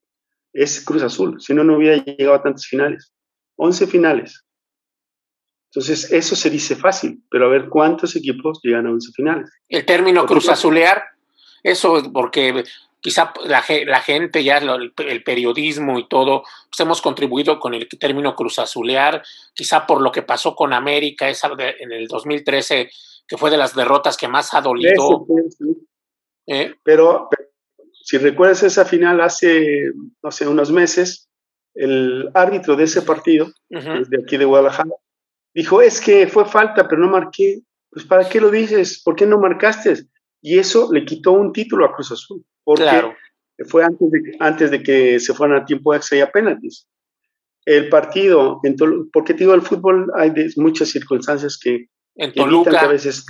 es Cruz Azul, si no, no hubiera llegado a tantas finales, once finales. Entonces, eso se dice fácil, pero a ver cuántos equipos llegan a once finales. El término Cruz Azulear, eso porque quizá la, la gente, ya el, el periodismo y todo, pues hemos contribuido con el término Cruz Azulear, quizá por lo que pasó con América esa de, en el dos mil trece, que fue de las derrotas que más ha dolido. Sí, sí. ¿Eh? Pero, pero si recuerdas esa final hace, no sé, unos meses, el árbitro de ese partido, uh-huh. de aquí de Guadalajara, dijo, es que fue falta, pero no marqué. Pues, ¿para qué lo dices? ¿Por qué no marcaste? Y eso le quitó un título a Cruz Azul, porque claro. fue antes de, antes de que se fueran a tiempo extra y a penaltis. El partido, en Tol- porque te digo, el fútbol hay de muchas circunstancias que, en que Toluca. evitan que a veces...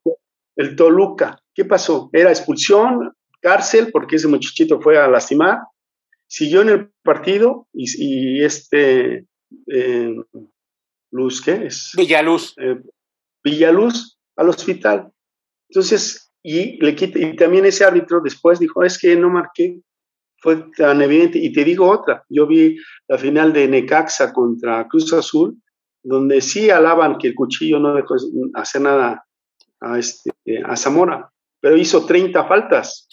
El Toluca, ¿qué pasó? Era expulsión, cárcel, porque ese muchachito fue a lastimar, siguió en el partido y, y este... Eh, Luz, ¿qué es? Villaluz. Eh, Villaluz al hospital. Entonces, y, le quita, y también ese árbitro después dijo, es que no marqué, fue tan evidente. Y te digo otra, yo vi la final de Necaxa contra Cruz Azul, donde sí alaban que el Cuchillo no dejó hacer nada a, este, a Zamora, pero hizo treinta faltas.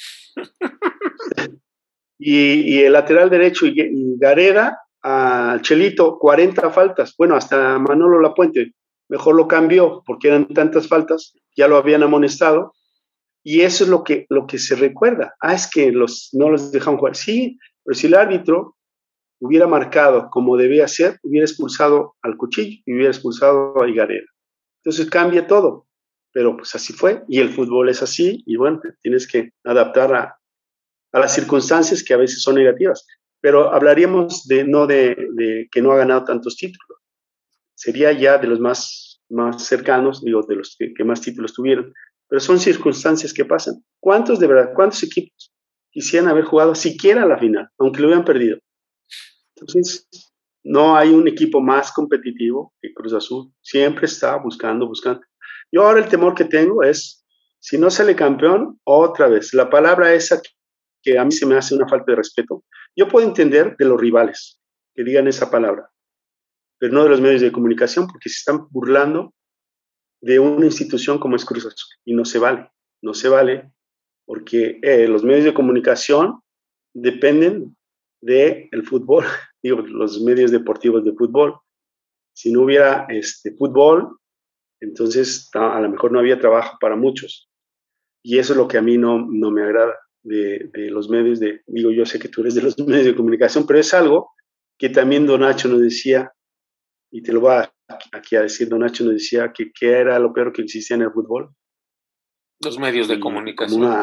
y, y el lateral derecho y, y Gareda a Chelito, cuarenta faltas. Bueno, hasta Manolo Lapuente mejor lo cambió porque eran tantas faltas, ya lo habían amonestado. Y eso es lo que, lo que se recuerda. Ah, es que los, no los dejan jugar. Sí, pero si el árbitro hubiera marcado como debía ser, hubiera expulsado al Cuchillo y hubiera expulsado a Higareda. Entonces cambia todo. Pero pues así fue. Y el fútbol es así. Y bueno, tienes que adaptar a, a las circunstancias que a veces son negativas. Pero hablaríamos de no de, de que no ha ganado tantos títulos. Sería ya de los más, más cercanos, digo, de los que, que más títulos tuvieron. Pero son circunstancias que pasan. ¿Cuántos de verdad, cuántos equipos quisieran haber jugado siquiera a la final, aunque lo hubieran perdido? Entonces, no hay un equipo más competitivo que Cruz Azul. Siempre está buscando, buscando. Yo ahora el temor que tengo es, si no sale campeón, otra vez, la palabra esa que, que a mí se me hace una falta de respeto. Yo puedo entender de los rivales que digan esa palabra, pero no de los medios de comunicación, porque se están burlando de una institución como es Cruz Azul, y no se vale, no se vale, porque eh, los medios de comunicación dependen del fútbol, digo, los medios deportivos de fútbol. Si no hubiera este, fútbol, entonces a lo mejor no había trabajo para muchos. Y eso es lo que a mí no, no me agrada de, de los medios de, digo, yo sé que tú eres de los medios de comunicación, pero es algo que también Don Nacho nos decía, y te lo voy a, aquí a decir, Don Nacho nos decía que qué era lo peor que existía en el fútbol. Los medios de y comunicación. Como una,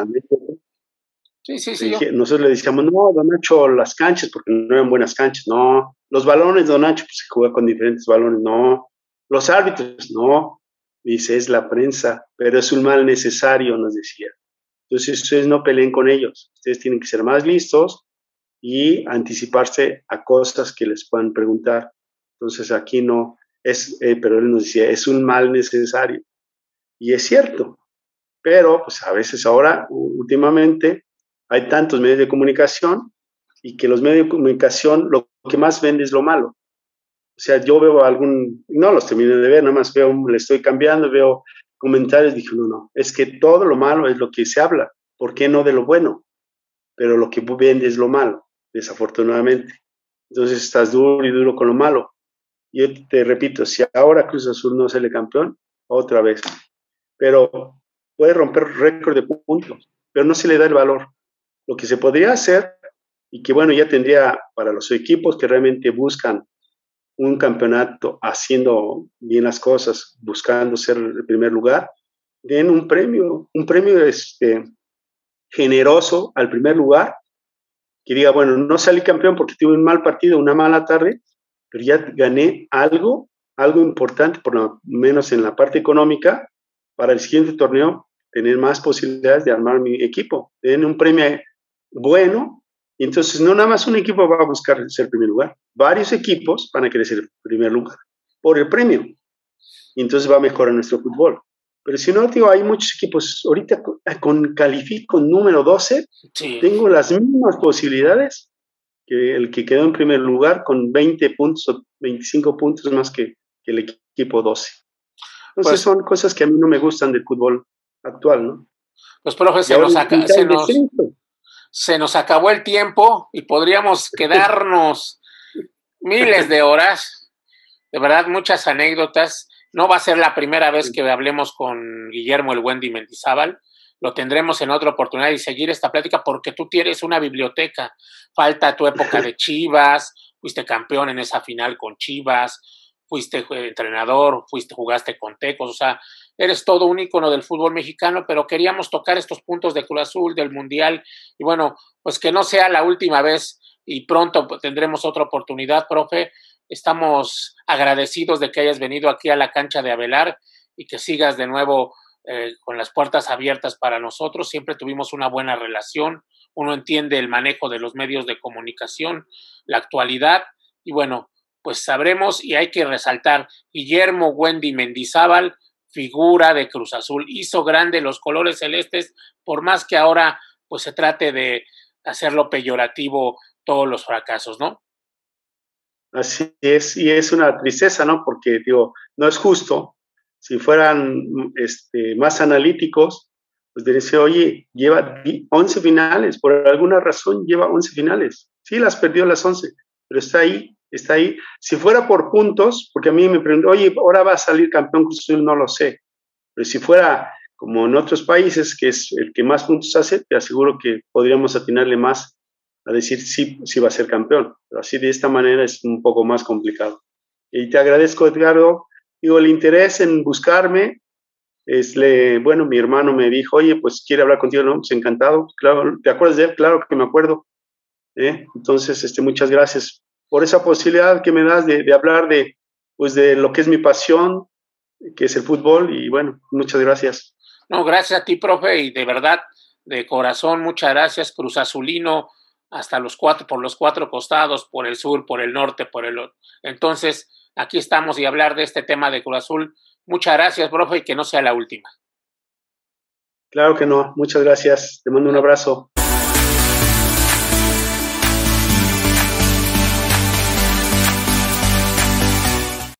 sí, sí, sí. Yo. Nosotros le decíamos, no, Don Nacho, las canchas, porque no eran buenas canchas, no. Los balones, Don Nacho, pues se juega con diferentes balones, no. Los árbitros, no. Dice, es la prensa, pero es un mal necesario, nos decía. Entonces, ustedes no peleen con ellos. Ustedes tienen que ser más listos y anticiparse a cosas que les puedan preguntar. Entonces, aquí no es, eh, pero él nos decía, es un mal necesario. Y es cierto, pero pues a veces ahora, últimamente, hay tantos medios de comunicación y que los medios de comunicación lo que más vende es lo malo. O sea, yo veo algún, no los termino de ver, nada más veo, le estoy cambiando, veo comentarios, dije, no, no, es que todo lo malo es lo que se habla, ¿por qué no de lo bueno? Pero lo que vende es lo malo, desafortunadamente. Entonces estás duro y duro con lo malo. Yo te repito, si ahora Cruz Azul no sale campeón, otra vez. Pero puede romper récord de puntos, pero no se le da el valor. Lo que se podría hacer, y que bueno, ya tendría para los equipos que realmente buscan un campeonato haciendo bien las cosas, buscando ser el primer lugar, den un premio, un premio este, generoso al primer lugar, que diga, bueno, no salí campeón porque tuve un mal partido, una mala tarde, pero ya gané algo, algo importante, por lo menos en la parte económica, para el siguiente torneo tener más posibilidades de armar mi equipo, den un premio bueno. Y entonces no nada más un equipo va a buscar ser primer lugar, varios equipos van a querer ser primer lugar por el premio. Y entonces va a mejorar nuestro fútbol. Pero si no, digo, hay muchos equipos. Ahorita con califico número doce, sí. Tengo las mismas posibilidades que el que quedó en primer lugar con veinte puntos o veinticinco puntos más que, que el equipo doce. Entonces pues, son cosas que a mí no me gustan del fútbol actual, ¿no? Pues, profe, se nos, saca, se nos, se nos acabó el tiempo y podríamos quedarnos miles de horas. De verdad, muchas anécdotas. No va a ser la primera vez que hablemos con Guillermo el Wendy Mendizábal. Lo tendremos en otra oportunidad y seguir esta plática porque tú tienes una biblioteca. Falta tu época de Chivas, fuiste campeón en esa final con Chivas, fuiste entrenador, fuiste, jugaste con Tecos, o sea, eres todo un ícono del fútbol mexicano, pero queríamos tocar estos puntos de Cruz Azul, del Mundial, y bueno, pues que no sea la última vez y pronto tendremos otra oportunidad, profe. Estamos agradecidos de que hayas venido aquí a la cancha de Avelar y que sigas de nuevo eh, con las puertas abiertas para nosotros. Siempre tuvimos una buena relación, uno entiende el manejo de los medios de comunicación, la actualidad, y bueno, pues sabremos y hay que resaltar, Guillermo Wendy Mendizábal, figura de Cruz Azul, hizo grande los colores celestes, por más que ahora pues se trate de hacerlo peyorativo todos los fracasos, ¿no? Así es, y es una tristeza, ¿no? Porque, digo, no es justo. Si fueran este, más analíticos, pues dirían, oye, lleva once finales, por alguna razón lleva once finales. Sí, las perdió las once, pero está ahí, está ahí. Si fuera por puntos, porque a mí me preguntan, oye, ahora va a salir campeón Cruz Azul, no lo sé. Pero si fuera como en otros países, que es el que más puntos hace, te aseguro que podríamos atinarle más a decir sí, sí va a ser campeón, pero así de esta manera es un poco más complicado. Y te agradezco, Edgardo, digo, el interés en buscarme, es, le, bueno, mi hermano me dijo, oye, pues quiere hablar contigo, ¿no? Pues encantado, claro, ¿te acuerdas de él? Claro que me acuerdo, ¿eh? Entonces, este, muchas gracias por esa posibilidad que me das de, de hablar de, pues, de lo que es mi pasión, que es el fútbol, y bueno, muchas gracias. No, gracias a ti, profe, y de verdad, de corazón, muchas gracias, Cruz Azulino, hasta los cuatro, por los cuatro costados, por el sur, por el norte, por el otro. Entonces, aquí estamos y hablar de este tema de Cruz Azul. Muchas gracias, profe, y que no sea la última. Claro que no. Muchas gracias. Te mando un abrazo.